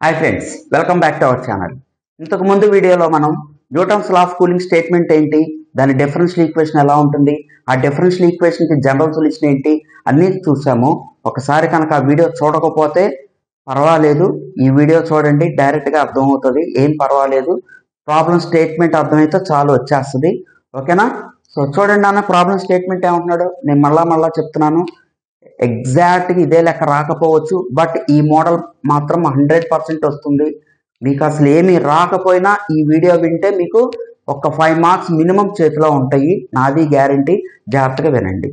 Hi friends, welcome back to our channel. ఇంతకు ముందు వీడియోలో మనం Newton's law of cooling statement ఏంటి, దాని డిఫరెన్షియల్ ఈక్వేషన్ ఎలా ఉంటుంది, ఆ డిఫరెన్షియల్ ఈక్వేషన్కి జనరల్ సొల్యూషన్ ఏంటి అన్నీ చూసాము. ఒకసారి కనుక ఆ వీడియో చూడకపోతే పర్వాలేదు, ఈ వీడియో చూడండి, డైరెక్ట్గా అర్థమవుతుంది. ఏం పర్వాలేదు, ప్రాబ్లం స్టేట్మెంట్ అర్థమైతే చాలు, వచ్చేస్తుంది. ఓకేనా? సో చూడండి అన్న, ప్రాబ్లం స్టేట్మెంట్ ఏమంటున్నాడు నేను మళ్ళా చెప్తున్నాను. ఎగ్జాక్ట్గా ఇదే లెక్క రాకపోవచ్చు, బట్ ఈ మోడల్ మాత్రం 100% వస్తుంది. మీకు అసలు ఏమీ రాకపోయినా ఈ వీడియో వింటే మీకు ఒక 5 మార్క్స్ మినిమం చేతిలో ఉంటాయి, నాది గ్యారంటీ. జాగ్రత్తగా వినండి.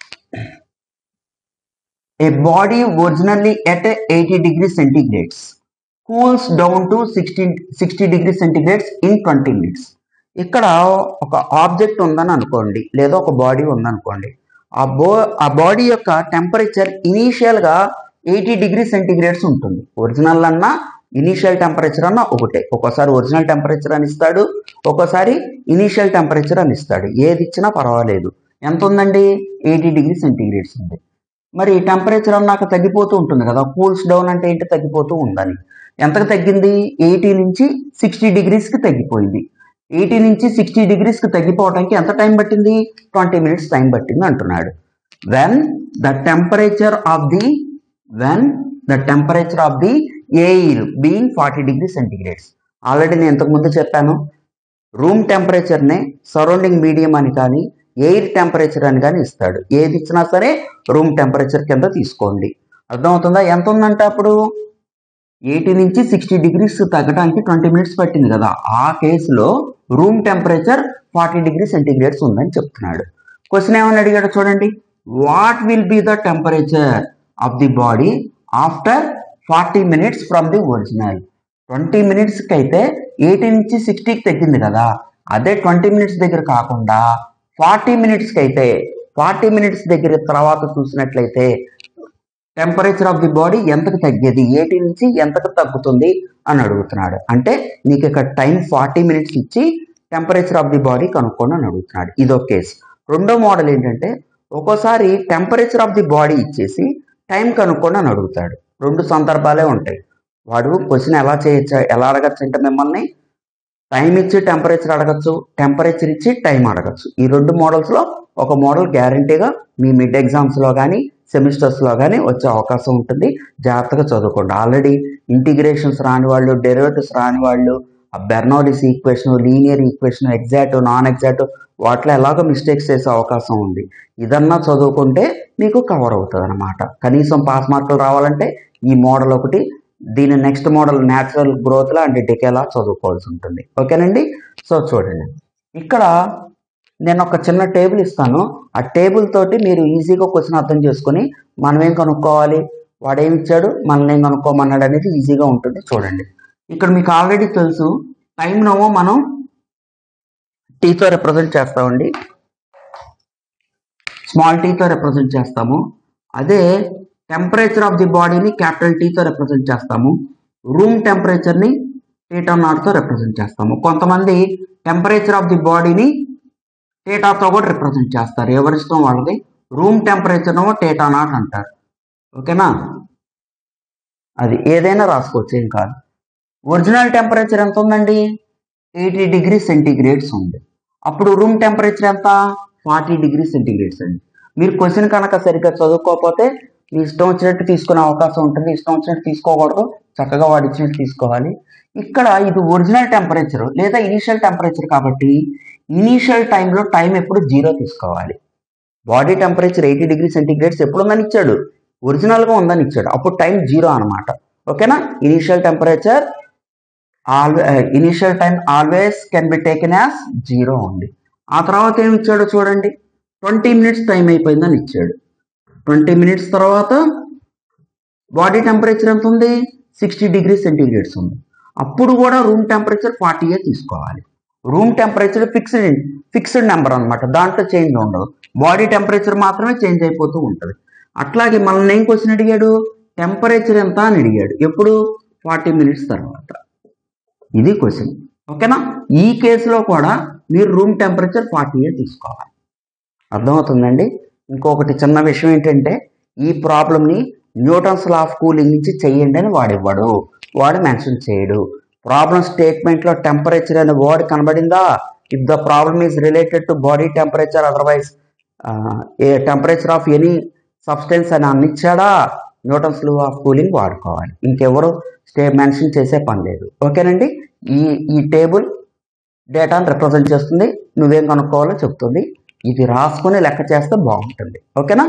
A body originally at 80 degrees centigrade cools down to 60 degrees centigrade in 20 minutes. ఇక్కడ ఒక ఆబ్జెక్ట్ ఉందని అనుకోండి, లేదా ఒక బాడీ ఉందనుకోండి. ఆ బాడీ యొక్క టెంపరేచర్ ఇనీషియల్గా 80 degrees centigrade ఉంటుంది. ఒరిజినల్ అన్నా ఇనీషియల్ టెంపరేచర్ అన్నా ఒకటే. ఒక్కోసారి ఒరిజినల్ టెంపరేచర్ అని ఇస్తాడు, ఒక్కోసారి ఇనీషియల్ టెంపరేచర్ అని ఇస్తాడు. ఏది ఇచ్చినా పర్వాలేదు. ఎంత ఉందండి? 80 degrees centigrade ఉంది. మరి టెంపరేచర్ అన్నాక తగ్గిపోతూ ఉంటుంది కదా, కూల్స్ డౌన్ అంటే ఏంటి? తగ్గిపోతూ ఉందని. ఎంతకు తగ్గింది? 80 నుంచి 60 degreesకి తగ్గిపోయింది. 80 నుంచి 60 degreesకి తగ్గిపోవడానికి ఎంత టైం పట్టింది? 20 minutes టైం పట్టింది అంటున్నాడు. When the temperature of the air being 40 degrees centigrade. Already నేను ఇంతకుముందు చెప్పాను, రూమ్ టెంపరేచర్నే సరౌండింగ్ మీడియం అని కానీ ఎయిర్ టెంపరేచర్ అని కానీ ఇస్తాడు. ఏది ఇచ్చినా సరే రూమ్ టెంపరేచర్ కింద తీసుకోండి. అర్థమవుతుందా? ఎంత ఉందంటే అప్పుడు 80 నుంచి 60 degrees తగ్గడానికి 20 minutes పట్టింది కదా, ఆ కేసులో రూమ్ టెంపరేచర్ 40 degrees centigrade ఉందని చెప్తున్నాడు. క్వశ్చన్ ఏమని అడిగాడు చూడండి. What will be the temperature of the body after 40 minutes from the original? 20 minutesకి అయితే 80 నుంచి 60కి తగ్గింది కదా, అదే 20 minutes దగ్గర కాకుండా 40 minutesకి అయితే 40 minutes దగ్గర తర్వాత చూసినట్లయితే టెంపరేచర్ ఆఫ్ ది బాడీ ఎంతకు తగ్గేది, 80 నుంచి ఎంతకు తగ్గుతుంది అని అడుగుతున్నాడు. అంటే నీకు ఇక్కడ టైం 40 minutes ఇచ్చి టెంపరేచర్ ఆఫ్ ది బాడీ కనుక్కోండి అని అడుగుతున్నాడు. ఇదో కేసు. రెండో మోడల్ ఏంటంటే, ఒక్కోసారి టెంపరేచర్ ఆఫ్ ది బాడీ ఇచ్చేసి టైం కనుక్కోండి అని అడుగుతాడు. రెండు సందర్భాలే ఉంటాయి. వాడు క్వశ్చన్ ఎలా అడగచ్చు అంటే, మిమ్మల్ని టైం ఇచ్చి టెంపరేచర్ అడగచ్చు, టెంపరేచర్ ఇచ్చి టైం అడగచ్చు. ఈ రెండు మోడల్స్లో ఒక మోడల్ గ్యారంటీగా మీ మిడ్ ఎగ్జామ్స్లో కానీ సెమిస్టర్స్లో కానీ వచ్చే అవకాశం ఉంటుంది. జాగ్రత్తగా చదువుకోండి. ఆల్రెడీ ఇంటిగ్రేషన్స్ రాని వాళ్ళు, డెరివేటివ్స్ రాని వాళ్ళు, Bernoulli's equation, linear equation, exact non exact వాటిలో ఎలాగో మిస్టేక్స్ చేసే అవకాశం ఉంది. ఇదన్నా చదువుకుంటే మీకు కవర్ అవుతుంది అన్నమాట. కనీసం పాస్ మార్కులు రావాలంటే ఈ మోడల్ ఒకటి, దీని నెక్స్ట్ మోడల్ న్యాచురల్ గ్రోత్లా అండ్ డికేలా చదువుకోవాల్సి ఉంటుంది. ఓకేనండి? సో చూడండి, ఇక్కడ నేను ఒక చిన్న టేబుల్ ఇస్తాను. ఆ టేబుల్ తోటి మీరు ఈజీగా క్వశ్చన్ అర్థం చేసుకొని మనం ఏం కనుక్కోవాలి, వాడేమి ఇచ్చాడు, మనల్ని ఏం కనుక్కోమన్నాడు అనేది ఈజీగా ఉంటుంది. చూడండి, ఇక్కడ మీకు ఆల్రెడీ తెలుసు, టైంనేమో మనం టీతో రిప్రజెంట్ చేస్తామండి, స్మాల్ టీతో రిప్రజెంట్ చేస్తాము. అదే టెంపరేచర్ ఆఫ్ ది బాడీని క్యాపిటల్ టీతో రిప్రజెంట్ చేస్తాము. రూమ్ టెంపరేచర్ని θ నాట్తో రిప్రజెంట్ చేస్తాము. కొంతమంది టెంపరేచర్ ఆఫ్ ది బాడీని θతో కూడా రిప్రజెంట్ చేస్తారు, ఎవరిష్టం వాళ్ళది. రూమ్ టెంపరేచర్ ఏమో θ నాట్ అంటారు. ఓకేనా? అది ఏదైనా రాసుకోవచ్చు, ఏం కాదు. ఒరిజినల్ టెంపరేచర్ ఎంత ఉందండి? 80 degrees centigrade ఉంది. అప్పుడు రూమ్ టెంపరేచర్ ఎంత? 40 degrees centigrade అండి. మీరు క్వశ్చన్ కనుక సరిగ్గా చదువుకోకపోతే మీ ఇష్టం వచ్చినట్టు తీసుకునే అవకాశం ఉంటుంది. ఇష్టం వచ్చినట్టు తీసుకోకూడదు, చక్కగా వాడు ఇచ్చినట్టు తీసుకోవాలి. ఇక్కడ ఇది ఒరిజినల్ టెంపరేచర్ లేదా ఇనీషియల్ టెంపరేచర్ కాబట్టి ఇనీషియల్ టైంలో టైం ఎప్పుడు 0 తీసుకోవాలి. బాడీ టెంపరేచర్ 80 degrees centigrade ఎప్పుడు ఉందని ఇచ్చాడు? ఒరిజినల్గా ఉందని ఇచ్చాడు. అప్పుడు టైం 0 అనమాట. ఓకేనా? Initial time always can be taken as 0 ఉంది. ఆ తర్వాత ఏమి ఇచ్చాడో చూడండి, 20 minutes టైం అయిపోయిందని ఇచ్చాడు. 20 minutes తర్వాత బాడీ టెంపరేచర్ ఎంత ఉంది? 60 degrees centigrade ఉంది. అప్పుడు కూడా రూమ్ టెంపరేచర్ 40 తీసుకోవాలి. రూమ్ టెంపరేచర్ ఫిక్స్డ్ నెంబర్ అనమాట, దాంట్లో చేంజ్ ఉండదు. బాడీ టెంపరేచర్ మాత్రమే చేంజ్ అయిపోతూ ఉంటుంది. అట్లాగే మనల్ని ఏం క్వశ్చన్ అడిగాడు? టెంపరేచర్ ఎంత అని అడిగాడు. ఎప్పుడు? 40 minutes తర్వాత. ఇది క్వశ్చన్. ఓకేనా? ఈ కేసులో కూడా మీరు రూమ్ టెంపరేచర్ 40 తీసుకోవాలి. అర్థమవుతుందండి? ఇంకొకటి చిన్న విషయం ఏంటంటే, ఈ ప్రాబ్లమ్ని న్యూటన్స్ లా ఆఫ్ కూలింగ్ నుంచి చెయ్యండి అని వాడివ్వడు. వాడు మెన్షన్ చేయడు. ప్రాబ్లం స్టేట్మెంట్లో టెంపరేచర్ అనే వర్డ్ కనబడిందా? If the problem is related to body temperature otherwise a temperature of any substance అని అన్నిచ్చాడా, న్యూటన్స్ లా ఆఫ్ కూలింగ్ వాడుకోవాలి. ఇంకెవరు మెన్షన్ చేసే పని లేదు. ఓకేనండి. ఈ టేబుల్ డేటాను రిప్రజెంట్ చేస్తుంది. నువ్వేం కనుక్కోవాలో చెప్తుంది. ఇది రాసుకొని లెక్క చేస్తే బాగుంటుంది. ఓకేనా?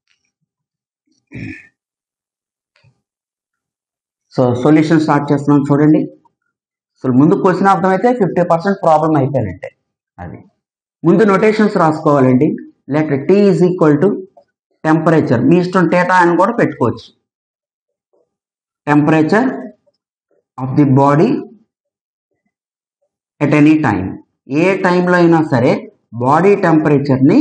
సో సొల్యూషన్ స్టార్ట్ చేస్తున్నాం చూడండి. సో ముందు క్వశ్చన్ అర్థమైతే 50% ప్రాబ్లం అయిపోయినట్టే. అది ముందు నొటేషన్స్ రాసుకోవాలండి. Let T is equal to temperature, మీ ఇష్టం డేటా అని కూడా పెట్టుకోవచ్చు. Temperature of the body at any time, ఏ టైంలో అయినా సరే బాడీ టెంపరేచర్ని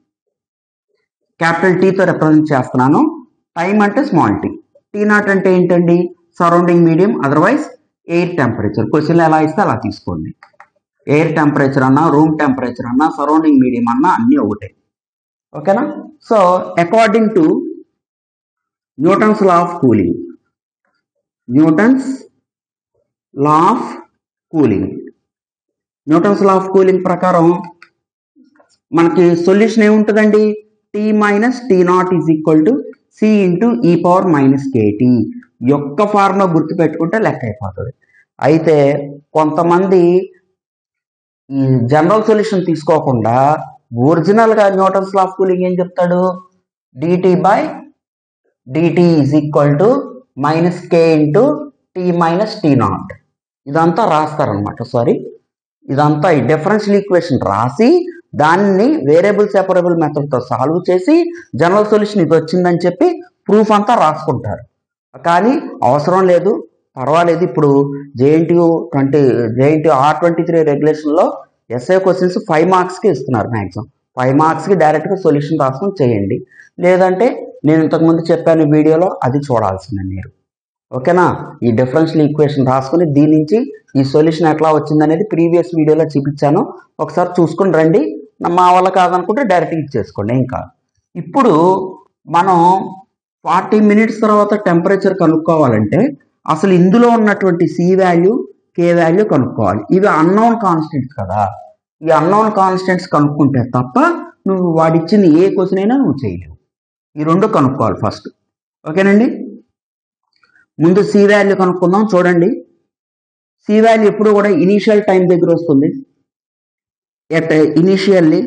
క్యాపిటల్ టీతో రిప్రజెంట్ చేస్తున్నాను. టైం అంటే స్మాల్ టీ. టీ నాట్ అంటే ఏంటండి? Surrounding medium otherwise air temperature. క్వశ్చన్లు ఎలా ఇస్తే అలా తీసుకోండి. ఎయిర్ టెంపరేచర్ అన్నా, రూమ్ టెంపరేచర్ అన్నా, సరౌండింగ్ మీడియం అన్నా అన్నీ ఒకటే. ఓకేనా? So according to Newton's law of cooling, Newton's law of cooling, Newton's law of cooling ప్రకారం మనకి సొల్యూషన్ ఏముంటుందండి? T minus T naught is equal to C into e power minus k t. యొక్క formula గుర్తుపెట్టుకుంటే లెక్క అయిపోతుంది. అయితే కొంతమంది ఈ జనరల్ సొల్యూషన్ తీసుకోకుండా ఒరిజినల్గా న్యూటన్స్ లా ఆఫ్ కూలింగ్ ఏం చెప్తాడు? D t by d t is equal to minus k into T minus T naught. ఇదంతా రాస్తారనమాట. సారీ, ఇదంతా ఈ డిఫరెన్షియల్ ఈక్వేషన్ రాసి దాన్ని వేరియబుల్ సెపరబుల్ మెథడ్తో సాల్వ్ చేసి జనరల్ సొల్యూషన్ ఇది వచ్చిందని చెప్పి ప్రూఫ్ అంతా రాసుకుంటారు. కానీ అవసరం లేదు, పర్వాలేదు. ఇప్పుడు జేఎన్టీయూ R23 రెగ్యులేషన్లో ఎస్ఐ క్వశ్చన్స్ 5 మార్క్స్కి ఇస్తున్నారు. మ్యాక్సిమం 5 మార్క్స్కి డైరెక్ట్గా సొల్యూషన్ రాసుకొని చేయండి. లేదంటే నేను ఇంతకుముందు చెప్పాను వీడియోలో, అది చూడాల్సిందే మీరు. ఓకేనా? ఈ డిఫరెన్షియల్ ఈక్వేషన్ రాసుకొని దీని నుంచి ఈ సొల్యూషన్ ఎట్లా వచ్చిందనేది ప్రీవియస్ వీడియోలో చూపించాను. ఒకసారి చూసుకొని రండి. మా వల్ల కాదనుకుంటే డైరెక్ట్గా ఇచ్చేసుకోండి, ఏం కాదు. ఇప్పుడు మనం 40 మినిట్స్ తర్వాత టెంపరేచర్ కనుక్కోవాలంటే అసలు ఇందులో ఉన్నటువంటి సి వాల్యూ, కే వాల్యూ కనుక్కోవాలి. ఇవి అన్నోన్ కాన్స్టెంట్స్ కదా. ఈ అన్నోన్ కాన్స్టెంట్స్ కనుక్కుంటే తప్ప నువ్వు వాడిచ్చిన ఏ క్వశ్చన్ అయినా నువ్వు చేయలేవు. ఈ రెండు కనుక్కోవాలి ఫస్ట్. ఓకేనండి? ముందు సి వాల్యూ కనుక్కుందాం. చూడండి, సి వాల్యూ ఎప్పుడు కూడా ఇనీషియల్ టైం దగ్గర వస్తుంది. At initially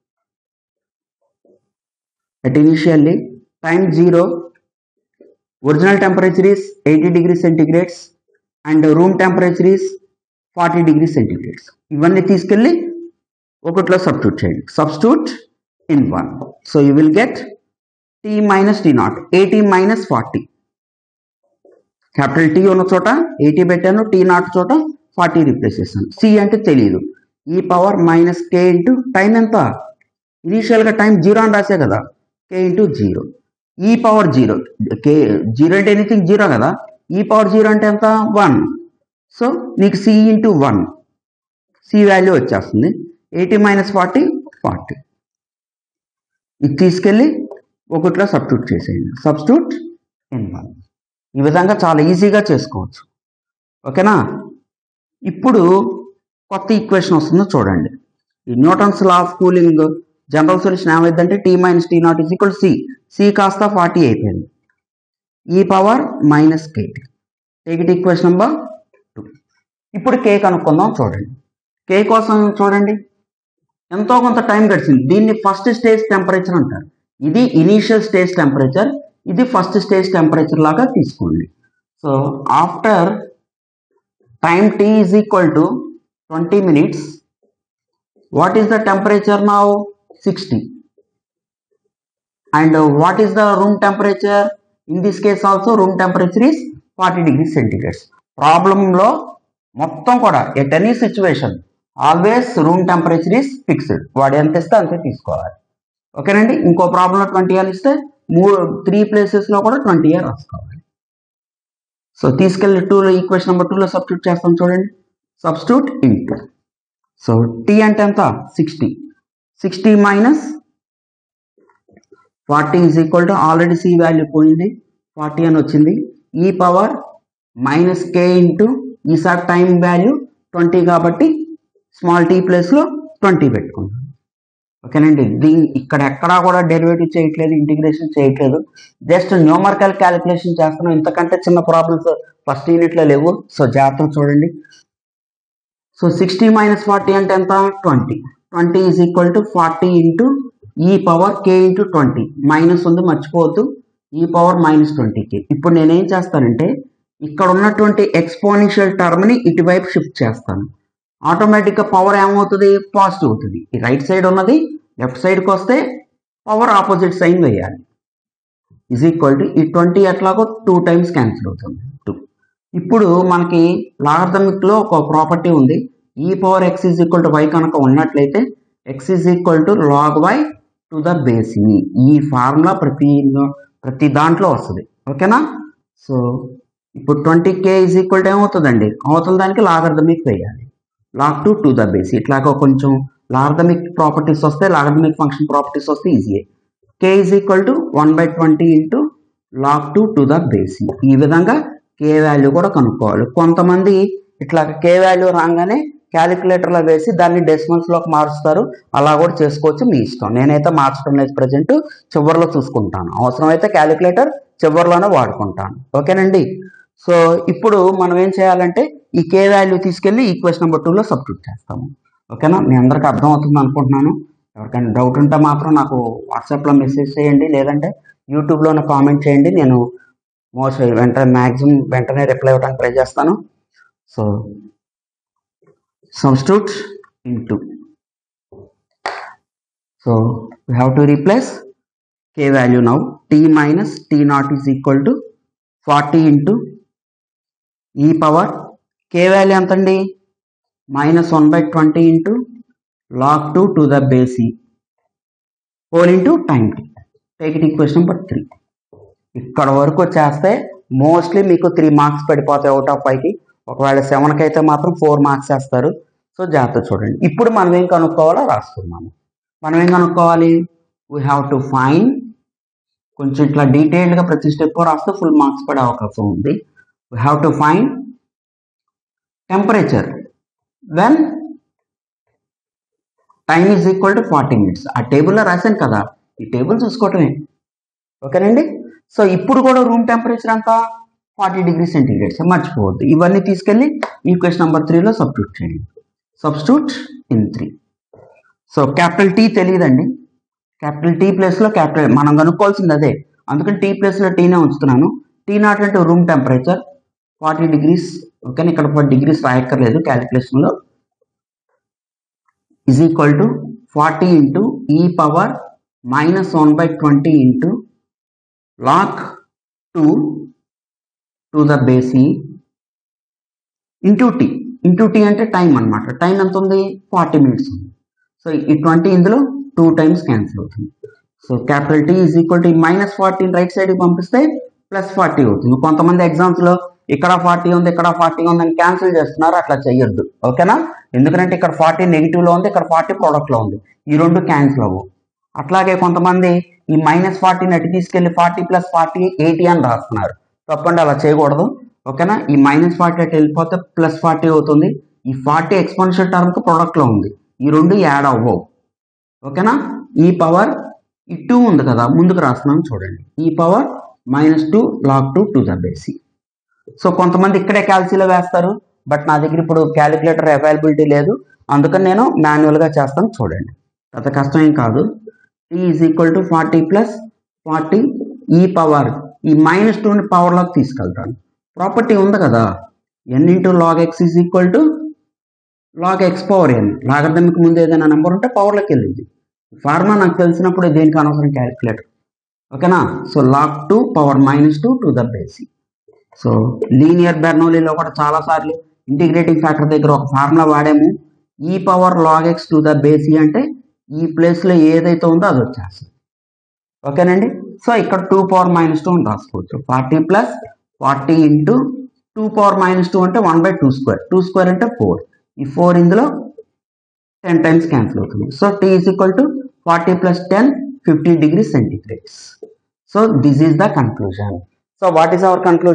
time 0, original temperature is 80 degrees centigrade and room temperature is 40 degrees centigrade. ఇవన్నీ తీసుకెళ్ళి ఒకటిలో సబ్స్టిట్యూట్ చేయండి. Substitute in 1. So you will get T minus T naught, 80 minus 40. Capital T ఉన్న చోట 80 పెట్టాను, టీ నాట్ చోట 40 రీప్లేస్ చేశాను. C అంటే తెలియదు. E power minus k into time ఎంత? ఇనీషియల్గా టైం 0 అని రాసే కదా, కే ఇంటూ 0. ఈ పవర్ 0, కే 0 అంటే ఎనీథింగ్ 0 కదా. ఈ పవర్ 0 అంటే ఎంత? 1. సో నీకు సి ఇంటూ 1, సి వాల్యూ వచ్చేస్తుంది. 80 minus 40, 40. ఇది తీసుకెళ్ళి ఒకటిలో సబ్స్టిట్యూట్ చేసేయండి. Substitute in 1. ఈ విధంగా చాలా ఈజీగా చేసుకోవచ్చు. ఓకేనా? ఇప్పుడు కొత్త ఈక్వేషన్ వస్తుందో చూడండి. ఈ Newton's law of cooling general solution ఏమైందంటే T minus T naught is equal C. C కాస్త 40 అయిపోయింది. E power minus k t. Take it equation number 2. ఇప్పుడు కే కనుక్కుందాం. చూడండి, కే కోసం చూడండి ఎంతో కొంత టైం గడిచింది. దీన్ని ఫస్ట్ స్టేజ్ టెంపరేచర్ అంటారు. ఇది ఇనీషియల్ స్టేజ్ టెంపరేచర్, ఇది ఫస్ట్ స్టేజ్ టెంపరేచర్ లాగా తీసుకోండి. So after time T is equal to 20 minutes, what is the temperature now? 60. And what is the room temperature? In this case also room temperature is 40 degrees centigrade. Problem లో మొత్తం కూడా at any situation always room temperature is fixed. వాడు ఎంత ఇస్తే అంతే తీసుకోవాలి. ఓకేనండి? ఇంకో ప్రాబ్లంలో 20 years ఇస్తే 3 ప్లేసెస్లో కూడా 20 years రాసుకోవాలి. సో తీసుకెళ్ళి 2లో ఈక్వేషన్ నెంబర్ 2లో సబ్స్టిట్యూట్ చేస్తాం. చూడండి, సబ్స్టిట్యూట్ ఇంటూ. సో టీ అంటే ఎంత? 60. 60 minus 40 is equal to, already C value పోయింది, 40 అని వచ్చింది. E power minus k into ఈసారి టైం వాల్యూ 20 కాబట్టి స్మాల్ టీ ప్లేస్లో 20 పెట్టుకుంటాం. ఓకేనండి. ఇక్కడ ఎక్కడా కూడా డెరివేటివ్ చేయట్లేదు, ఇంటిగ్రేషన్ చేయట్లేదు, జస్ట్ న్యూమరికల్ క్యాలిక్యులేషన్ చేస్తున్నాం. ఇంతకంటే చిన్న ప్రాబ్లమ్స్ ఫస్ట్ యూనిట్లో లేవు. సో జాగ్రత్తగా చూడండి. సో 60 మైనస్ 40 అంటే ఎంత? 20. 20 is equal to 40 into e power k into 20. Minus ఉంది మర్చిపోవద్దు, ఈ పవర్ మైనస్ 20కి. ఇప్పుడు నేనేం చేస్తానంటే ఇక్కడ ఉన్నటువంటి ఎక్స్పోనెన్షియల్ టర్మ్ని ఇటువైపు షిఫ్ట్ చేస్తాను. ఆటోమేటిక్గా పవర్ ఏమవుతుంది? పాజిటివ్ అవుతుంది. ఈ రైట్ సైడ్ ఉన్నది లెఫ్ట్ సైడ్కి వస్తే పవర్ ఆపోజిట్ సైన్ వేయాలి. ఈజ్ ఈక్వల్ టు ఈ 20 ఎట్లాగో 2 టైమ్స్ క్యాన్సిల్ అవుతుంది, 2. ఇప్పుడు మనకి లాగరిథమిక్లో ఒక ప్రాపర్టీ ఉంది, e power x is equal to y కనుక ఉన్నట్లయితే x is equal to log y to the base e. ఈ ఫార్ములా ప్రతి దాంట్లో వస్తుంది. ఓకేనా? సో ఇప్పుడు 20k ఈజ్ ఈక్వల్ టు ఏమవుతుందండి? అవతల దానికి లాగరిథమిక్ వేయాలి, లాగ్ టు ద బేస్. ఇట్లాగా కొంచెం లాగరిథమిక్ ప్రాపర్టీస్ వస్తే, లాగరిథమిక్ ఫంక్షన్ ప్రాపర్టీస్ వస్తే ఈజీయే. k is equal to 1/20 into log to the base. ఈ విధంగా కే వాల్యూ కూడా కనుక్కోవాలి. కొంతమంది ఇట్లా కే వాల్యూ రాగానే క్యాలిక్యులేటర్లో వేసి దాన్ని డెసిమల్స్లోకి మారుస్తారు. అలా కూడా చేసుకోవచ్చు, మీ ఇష్టం. నేనైతే మార్చడం లేదు, ప్రజెంట్ చివరిలో చూసుకుంటాను. అవసరమైతే క్యాలిక్యులేటర్ చివరిలోనే వాడుకుంటాను. ఓకేనండి. సో ఇప్పుడు మనం ఏం చేయాలంటే ఈ కే వాల్యూ తీసుకెళ్ళి ఈక్వేషన్ నెంబర్ 2లో సబ్స్టిట్యూట్ చేస్తాము. ఓకేనా? మీ అందరికీ అర్థం అవుతుంది అనుకుంటున్నాను. ఎవరికైనా డౌట్ ఉంటే మాత్రం నాకు వాట్సాప్లో మెసేజ్ చేయండి, లేదంటే యూట్యూబ్లోనే కామెంట్ చేయండి. నేను మ్యాక్సిమం వెంటనే రిప్లై ఇవ్వడానికి ట్రై చేస్తాను. So substitute into, so we have to replace k value now. T minus t naught is equal to 40 into e power k value ఎంతండి? minus 1/20 into log 2 to the base e whole into time t. Take it equation number 3. ఇక్కడ వరకు వచ్చేస్తే mostly మీకు 3 marks పడిపోతాయి out of 5కి. ఒకవేళ 7కి అయితే మాత్రం 4 మార్క్స్ వేస్తారు. సో జాగ్రత్త చూడండి. ఇప్పుడు మనం ఏం కనుక్కోవాలో రాసుకున్నాము. మనం ఏం కనుక్కోవాలి? వీ హ్యావ్ టు ఫైండ్, కొంచెం ఇట్లా డీటెయిల్డ్గా ప్రతి స్టెప్ రాస్తే ఫుల్ మార్క్స్ పడే అవకాశం ఉంది. We have to find temperature when time is equal to 40 minutes. ఆ టేబుల్లో రాశాను కదా, ఈ టేబుల్ చూసుకోవటమే. ఓకేనండి. సో ఇప్పుడు కూడా రూమ్ టెంపరేచర్ అంతా 40 డిగ్రీ సెంటీగ్రేడ్స్, మర్చిపోవద్దు. ఇవన్నీ తీసుకెళ్ళి ఈక్వేషన్ నెంబర్ 3లో సబ్స్టిట్యూట్ చేయండి. Substitute in 3. So capital T తెలియదండి, క్యాపిటల్ టీ ప్లేస్లో క్యాపిటల్ మనం కనుక్కోవాల్సింది అదే, అందుకని టీ ప్లేస్లో టీనే ఉంచుతున్నాను. టీ నాట్ అంటే రూమ్ టెంపరేచర్ 40 డిగ్రీస్. ఓకే, ఇక్కడ 40 డిగ్రీస్ రాయక్కర్లేదు క్యాలిక్యులేషన్లో. Is equal to 40 into e power minus 1/20 into log 2 to the base e into t. Into T అంటే టైం అనమాట. టైం ఎంత ఉంది? 40 మినిట్స్ ఉంది. సో ఈ 20 ఇందులో 2 టైమ్స్ క్యాన్సిల్ అవుతుంది. So capital T is equal to -40 right సైడ్కి పంపిస్తే +40 అవుతుంది. కొంతమంది ఎగ్జామ్స్లో ఇక్కడ 40 ఉంది, ఇక్కడ 40 ఉంది అని క్యాన్సిల్ చేస్తున్నారు. అట్లా చేయొద్దు. ఓకేనా? ఎందుకంటే ఇక్కడ 40 నెగిటివ్లో ఉంది, ఇక్కడ 40 ప్రోడక్ట్లో ఉంది. ఈ రెండు క్యాన్సిల్ అవ్వవు. అట్లాగే కొంతమంది ఈ -40 అటు తీసుకెళ్ళి 40 + 40 80 అని రాస్తున్నారు. తప్పండి, అలా చేయకూడదు. ఓకేనా? ఈ -40 అటు వెళ్ళిపోతే +40 అవుతుంది. ఈ 40 ఎక్స్పోనెన్షియల్ టర్మ్కి ప్రోడక్ట్లో ఉంది. ఈ రెండు యాడ్ అవ్వవు. ఓకేనా? ఈ పవర్ ఈ 2 ఉంది కదా, ముందుకు రాస్తున్నాను చూడండి. E power -2 log 2 to the base. So కొంతమంది ఇక్కడే క్యాల్సీలో వేస్తారు, బట్ నా దగ్గర ఇప్పుడు క్యాలిక్యులేటర్ అవైలబిలిటీ లేదు, అందుకని నేను మాన్యువల్గా చేస్తాను. చూడండి, అంత కష్టం ఏం కాదు. t ఈజ్ ఈక్వల్ టు 40 + 40 ఈ పవర్ ఈ -2ని పవర్లోకి తీసుకెళ్తాను. ప్రాపర్టీ ఉంది కదా, n × log x is equal to log x power n. Logarithmic ముందు ఏదైనా నెంబర్ ఉంటే పవర్లోకి వెళ్ళింది. ఫార్ములా నాకు తెలిసినప్పుడు దేనికి అనవసరం క్యాలిక్యులేటర్. ఓకేనా? So log 2 power -2 to the base. So linear బెర్నౌలీలో కూడా చాలాసార్లు ఇంటిగ్రేటింగ్ ఫ్యాక్టర్ దగ్గర ఒక ఫార్ములా వాడాము. E power log x to the base అంటే ఈ ప్లేస్లో ఏదైతే ఉందో అది వచ్చేస్తుంది. ఓకేనండి? సో ఇక్కడ 2 పవర్ -2 అని రాసుకోవచ్చు. 40 + 40 ఇంటూ 2 పవర్ -2 అంటే 1/2². 2² అంటే 4. ఈ 4 ఇందులో 10 టైమ్స్ క్యాన్సిల్ అవుతుంది. So t is equal to 40 + 10 50 degree centigrades. So this is the conclusion. So what is our conclusion?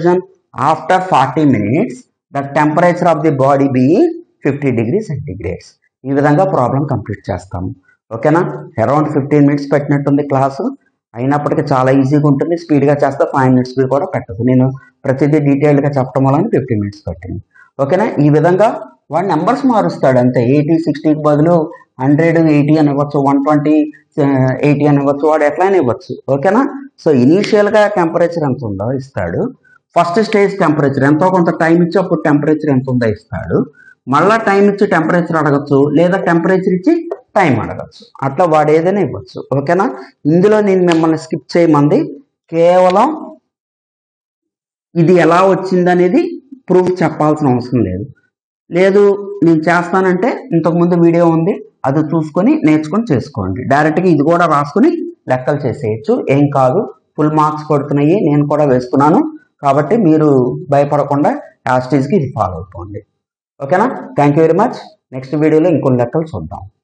After 40 minutes the temperature of the body being 50 degrees centigrade. ఈ విధంగా problem complete చేస్తాము. ఓకేనా? Around 15 minutes పెట్టినట్టుంది class. అయినప్పటికీ చాలా ఈజీగా ఉంటుంది. స్పీడ్గా చేస్తే 5 minutes కూడా పెట్టదు. నేను ప్రతిదీ డీటెయిల్డ్గా చెప్పడం వల్ల 15 minutes పెట్టింది. ఓకేనా? ఈ విధంగా వాడు నెంబర్స్ మారుస్తాడు అంతే. 80, 60కి బదులు 100, 80 అని ఇవ్వచ్చు, 120, 80 అని ఇవ్వచ్చు, వాడు ఎట్లయినా ఇవ్వచ్చు. ఓకేనా? సో ఇనీషియల్గా టెంపరేచర్ ఎంత ఉందో ఇస్తాడు. ఫస్ట్ స్టేజ్ టెంపరేచర్ ఎంతో కొంత టైం ఇచ్చి అప్పుడు టెంపరేచర్ ఎంత ఉందో ఇస్తాడు. మళ్ళీ టైం ఇచ్చి టెంపరేచర్ అడగచ్చు, లేదా టెంపరేచర్ ఇచ్చి టైం అడగచ్చు. అట్లా వాడు ఏదైనా ఇవ్వచ్చు. ఓకేనా? ఇందులో నేను మిమ్మల్ని స్కిప్ చేయమంది కేవలం ఇది ఎలా వచ్చిందనేది ప్రూఫ్ చెప్పాల్సిన అవసరం లేదు. లేదు నేను చేస్తానంటే ఇంతకుముందు వీడియో ఉంది, అది చూసుకొని నేర్చుకొని చేసుకోండి. డైరెక్ట్గా ఇది కూడా రాసుకుని లెక్కలు చేసేయచ్చు, ఏం కాదు. ఫుల్ మార్క్స్ పడుతున్నాయి, నేను కూడా వేస్తున్నాను. కాబట్టి మీరు భయపడకుండా యాస్టీజ్కి ఇది ఫాలో అయిపోండి. ఓకేనా? Thank you very much. Next వీడియోలో ఇంకొన్ని లెక్కలు చూద్దాం.